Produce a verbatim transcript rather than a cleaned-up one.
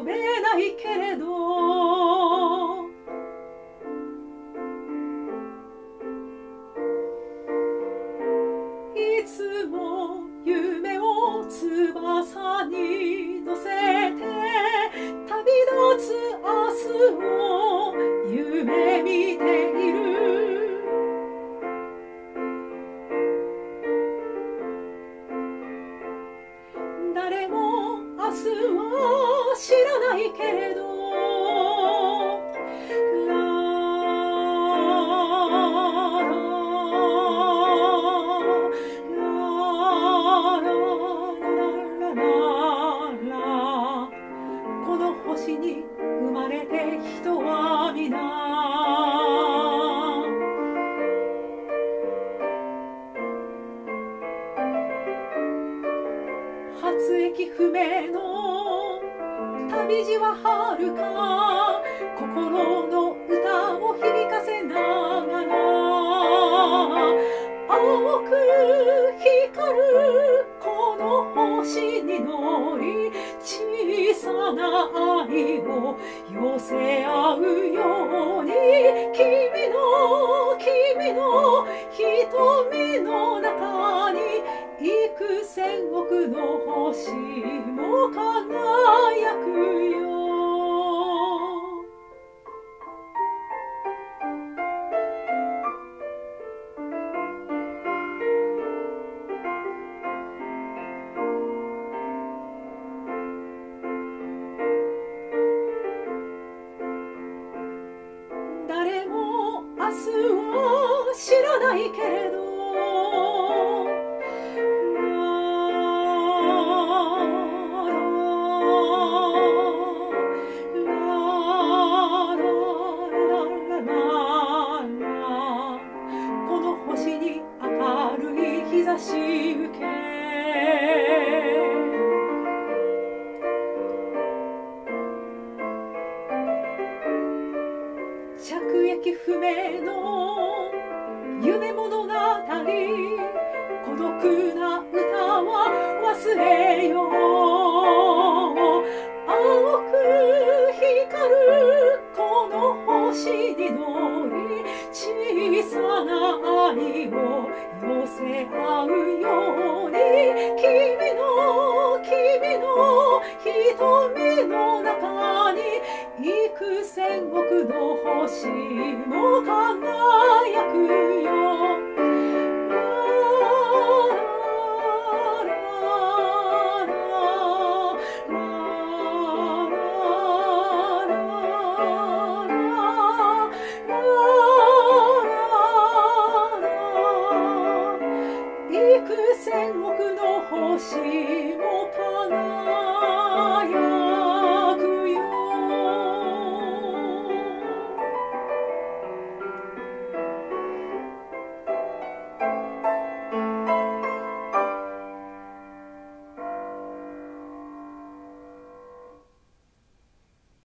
べないけれど、いつも夢を翼に乗せて旅立つ明日を夢見ている。誰も明日は知らないけれど、この星に生まれて人は皆初駅不明の旅路は遥か、心の歌を響かせながら青く光るこの星に乗り、小さな愛を寄せ合うように、君の君の瞳の中に幾千億の星も輝くよ。誰も明日は知らないけれど、この星に明るい日差し受け、着駅不明の夢物語、孤独な歌は忘れよう。青く光るこの星に乗り、小さな愛を寄せ合うように、君の君の瞳の中に幾千億の星も輝くよ。